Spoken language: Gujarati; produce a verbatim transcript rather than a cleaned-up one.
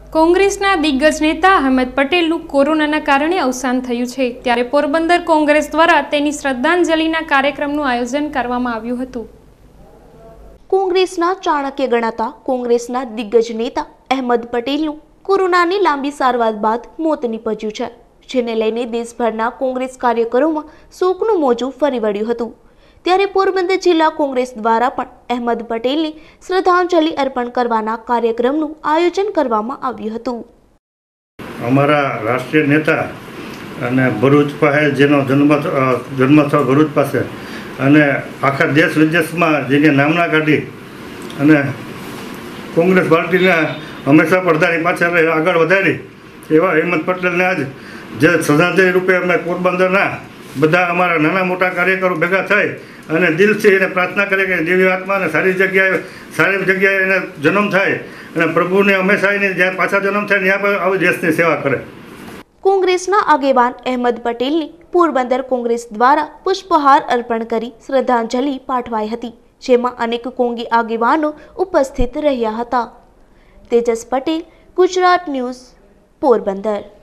કોંગ્રેસના દિગ્ગજ નેતા અહેમદ પટેલનું કોરોનાના કારણે અવસાન થયું છે, ત્યારે પોરબંદર કોંગ્રેસ દ્વારા તેની શ્રદ્ધાંજલિના કાર્યક્રમનું આયોજન કરવામાં આવ્યું હતું। કોંગ્રેસના ચાણક્ય ગણાતા કોંગ્રેસના દિગ્ગજ નેતા અહેમદ પટેલનું કોરોનાની લાંબી સારવાર બાદ મોત નીપજ્યું છે, જેને લઈને દેશભરના કોંગ્રેસ કાર્યકરોમાં શોકનું મોજું ફરી વળ્યું હતું। ત્યારે પોરબંદર જિલ્લા કોંગ્રેસ દ્વારા પણ અહેમદ પટેલને શ્રદ્ધાંજલિ અર્પણ કરવાના કાર્યક્રમનું આયોજન કરવામાં આવ્યું હતું। અમારા રાષ્ટ્રીય નેતા અને ભરૂચ પાસે જેનો જન્મ જન્મસ્થળ ભરૂચ પાસે અને આખા દેશ વિદેશમાં જેની નામના કાઢી અને કોંગ્રેસ પાર્ટીને હંમેશા પડદાની પાછળ આગળ વધારી એવા અહેમદ પટેલને આજ જે શ્રદ્ધાંજલિ રૂપે અમે પોરબંદરના બધા અમારા નાના મોટા કાર્યકરો ભેગા થઈ અને દિલથી એને પ્રાર્થના કરે કે દિવ્ય આત્માને સારી જગ્યાએ સારી જગ્યાએ એને જન્મ થાય અને પ્રભુને હંમેશા એને જ્યાં પાછા જન્મ થાય ત્યાં પર આવી દેશની સેવા કરે। કોંગ્રેસના આગેવાન અહેમદ પટેલને પોરબંદર કોંગ્રેસ દ્વારા પુષ્પહાર અર્પણ કરી શ્રદ્ધાંજલિ પાઠવાઈ હતી, જેમાં અનેક કોંગી આગેવાનો ઉપસ્થિત રહ્યા હતા। તેજસ પટેલ, ગુજરાત ન્યૂઝ, પોરબંદર।